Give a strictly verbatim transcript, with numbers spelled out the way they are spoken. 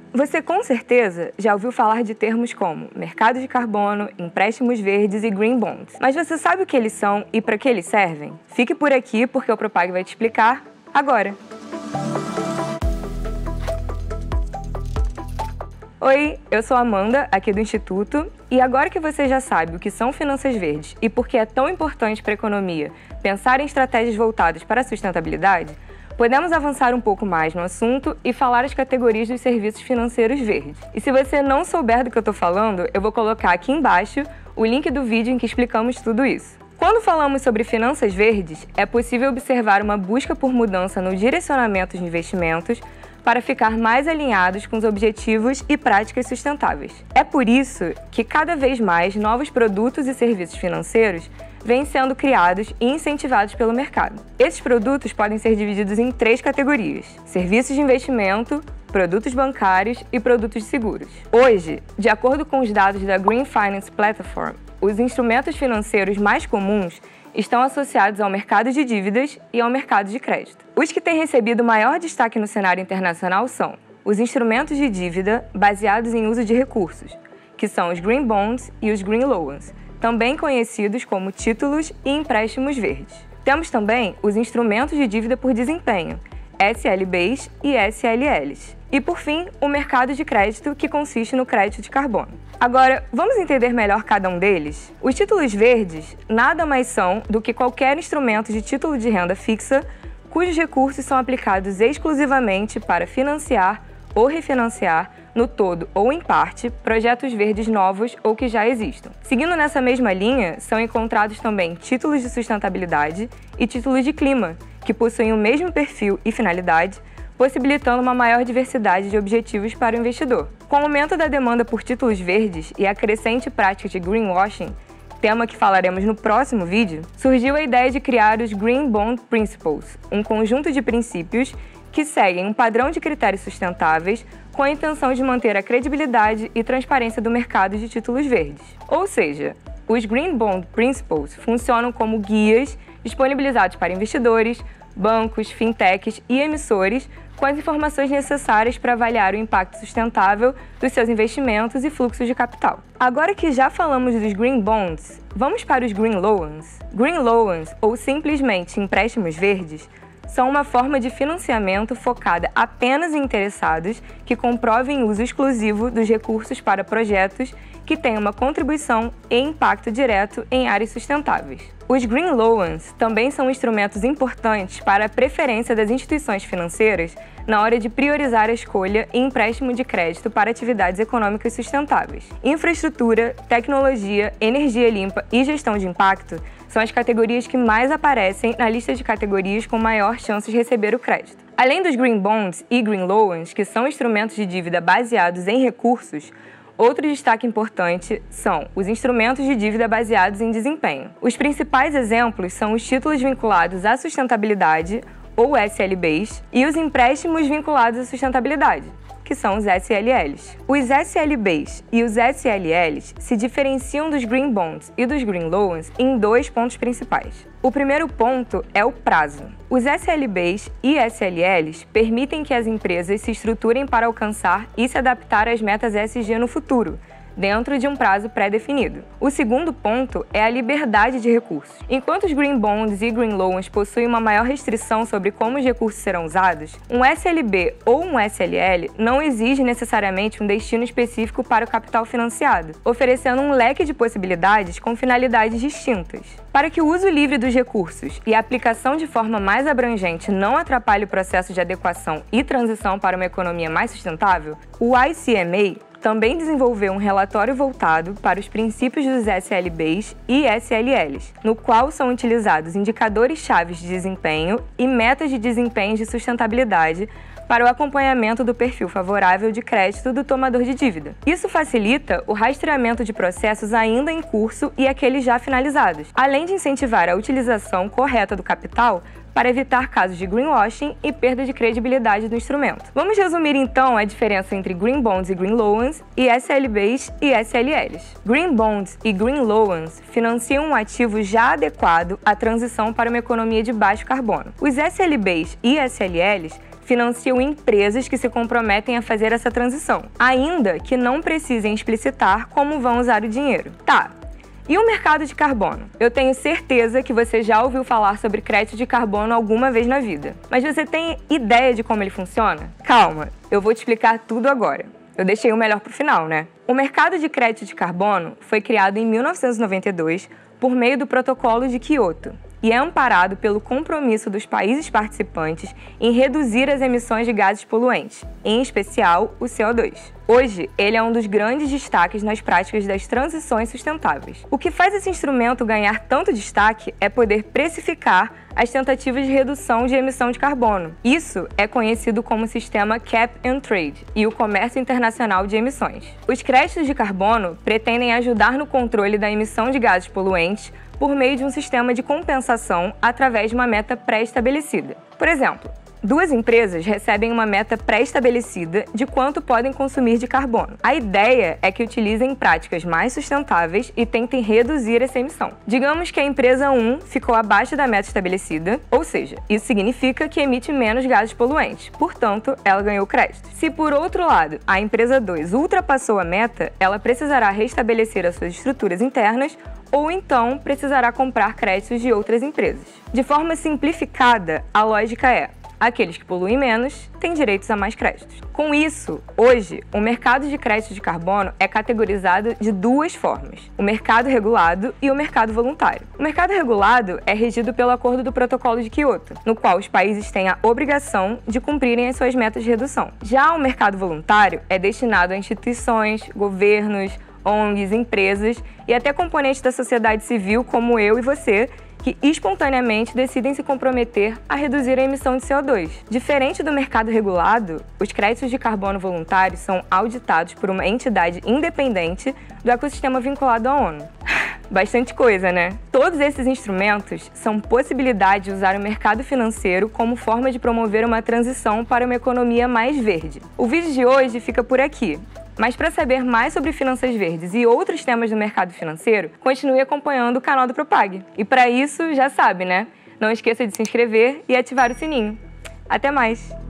Você com certeza já ouviu falar de termos como mercado de carbono, empréstimos verdes e green bonds. Mas você sabe o que eles são e para que eles servem? Fique por aqui porque o Propag vai te explicar agora. Oi, eu sou a Amanda, aqui do Instituto, e agora que você já sabe o que são finanças verdes e por que é tão importante para a economia pensar em estratégias voltadas para a sustentabilidade, podemos avançar um pouco mais no assunto e falar as categorias dos serviços financeiros verdes. E se você não souber do que eu estou falando, eu vou colocar aqui embaixo o link do vídeo em que explicamos tudo isso. Quando falamos sobre finanças verdes, é possível observar uma busca por mudança no direcionamento de investimentos para ficar mais alinhados com os objetivos e práticas sustentáveis. É por isso que cada vez mais novos produtos e serviços financeiros vêm sendo criados e incentivados pelo mercado. Esses produtos podem ser divididos em três categorias: serviços de investimento, produtos bancários e produtos de seguros. Hoje, de acordo com os dados da Green Finance Platform, os instrumentos financeiros mais comuns estão associados ao mercado de dívidas e ao mercado de crédito. Os que têm recebido maior destaque no cenário internacional são os instrumentos de dívida baseados em uso de recursos, que são os Green Bonds e os Green Loans, também conhecidos como títulos e empréstimos verdes. Temos também os instrumentos de dívida por desempenho, S L Bs e S L Ls. E, por fim, o mercado de crédito, que consiste no crédito de carbono. Agora, vamos entender melhor cada um deles? Os títulos verdes nada mais são do que qualquer instrumento de título de renda fixa cujos recursos são aplicados exclusivamente para financiar ou refinanciar, no todo ou em parte, projetos verdes novos ou que já existam. Seguindo nessa mesma linha, são encontrados também títulos de sustentabilidade e títulos de clima, que possuem o mesmo perfil e finalidade, possibilitando uma maior diversidade de objetivos para o investidor. Com o aumento da demanda por títulos verdes e a crescente prática de greenwashing, tema que falaremos no próximo vídeo, surgiu a ideia de criar os Green Bond Principles, um conjunto de princípios que seguem um padrão de critérios sustentáveis com a intenção de manter a credibilidade e transparência do mercado de títulos verdes. Ou seja, os Green Bond Principles funcionam como guias disponibilizados para investidores, bancos, fintechs e emissores com as informações necessárias para avaliar o impacto sustentável dos seus investimentos e fluxos de capital. Agora que já falamos dos Green Bonds, vamos para os Green Loans. Green Loans, ou simplesmente empréstimos verdes, são uma forma de financiamento focada apenas em interessados que comprovem uso exclusivo dos recursos para projetos que tenham uma contribuição e impacto direto em áreas sustentáveis. Os Green Loans também são instrumentos importantes para a preferência das instituições financeiras na hora de priorizar a escolha e empréstimo de crédito para atividades econômicas sustentáveis. Infraestrutura, tecnologia, energia limpa e gestão de impacto são as categorias que mais aparecem na lista de categorias com maior chance de receber o crédito. Além dos Green Bonds e Green Loans, que são instrumentos de dívida baseados em recursos, outro destaque importante são os instrumentos de dívida baseados em desempenho. Os principais exemplos são os títulos vinculados à sustentabilidade, ou S L Bs, e os empréstimos vinculados à sustentabilidade, que são os S L Ls. Os S L Bs e os S L Ls se diferenciam dos Green Bonds e dos Green Loans em dois pontos principais. O primeiro ponto é o prazo. Os S L Bs e S L Ls permitem que as empresas se estruturem para alcançar e se adaptar às metas E S G no futuro, dentro de um prazo pré-definido. O segundo ponto é a liberdade de recursos. Enquanto os Green Bonds e Green Loans possuem uma maior restrição sobre como os recursos serão usados, um S L B ou um S L L não exige necessariamente um destino específico para o capital financiado, oferecendo um leque de possibilidades com finalidades distintas. Para que o uso livre dos recursos e a aplicação de forma mais abrangente não atrapalhe o processo de adequação e transição para uma economia mais sustentável, o I C M A também desenvolveu um relatório voltado para os princípios dos S L Bs e S L Ls, no qual são utilizados indicadores-chave de desempenho e metas de desempenho de sustentabilidade para o acompanhamento do perfil favorável de crédito do tomador de dívida. Isso facilita o rastreamento de processos ainda em curso e aqueles já finalizados, além de incentivar a utilização correta do capital para evitar casos de greenwashing e perda de credibilidade do instrumento. Vamos resumir então a diferença entre Green Bonds e Green Loans e S L Bs e S L Ls. Green Bonds e Green Loans financiam um ativo já adequado à transição para uma economia de baixo carbono. Os S L Bs e S L Ls financiam empresas que se comprometem a fazer essa transição, ainda que não precisem explicitar como vão usar o dinheiro. Tá. E o mercado de carbono? Eu tenho certeza que você já ouviu falar sobre crédito de carbono alguma vez na vida. Mas você tem ideia de como ele funciona? Calma, eu vou te explicar tudo agora. Eu deixei o melhor para o final, né? O mercado de crédito de carbono foi criado em mil novecentos e noventa e dois por meio do Protocolo de Quioto e é amparado pelo compromisso dos países participantes em reduzir as emissões de gases poluentes, em especial o C O dois. Hoje, ele é um dos grandes destaques nas práticas das transições sustentáveis. O que faz esse instrumento ganhar tanto destaque é poder precificar as tentativas de redução de emissão de carbono. Isso é conhecido como sistema Cap and Trade e o comércio internacional de emissões. Os créditos de carbono pretendem ajudar no controle da emissão de gases poluentes por meio de um sistema de compensação através de uma meta pré-estabelecida. Por exemplo, duas empresas recebem uma meta pré-estabelecida de quanto podem consumir de carbono. A ideia é que utilizem práticas mais sustentáveis e tentem reduzir essa emissão. Digamos que a empresa um ficou abaixo da meta estabelecida, ou seja, isso significa que emite menos gases poluentes, portanto, ela ganhou crédito. Se, por outro lado, a empresa dois ultrapassou a meta, ela precisará restabelecer as suas estruturas internas ou então precisará comprar créditos de outras empresas. De forma simplificada, a lógica é: aqueles que poluem menos têm direitos a mais créditos. Com isso, hoje, o mercado de crédito de carbono é categorizado de duas formas: o mercado regulado e o mercado voluntário. O mercado regulado é regido pelo Acordo do Protocolo de Quioto, no qual os países têm a obrigação de cumprirem as suas metas de redução. Já o mercado voluntário é destinado a instituições, governos, O N Gs, empresas e até componentes da sociedade civil como eu e você, que espontaneamente decidem se comprometer a reduzir a emissão de C O dois. Diferente do mercado regulado, os créditos de carbono voluntários são auditados por uma entidade independente do ecossistema vinculado à ONU. Bastante coisa, né? Todos esses instrumentos são possibilidade de usar o mercado financeiro como forma de promover uma transição para uma economia mais verde. O vídeo de hoje fica por aqui. Mas para saber mais sobre finanças verdes e outros temas do mercado financeiro, continue acompanhando o canal do Propag. E para isso, já sabe, né? Não esqueça de se inscrever e ativar o sininho. Até mais!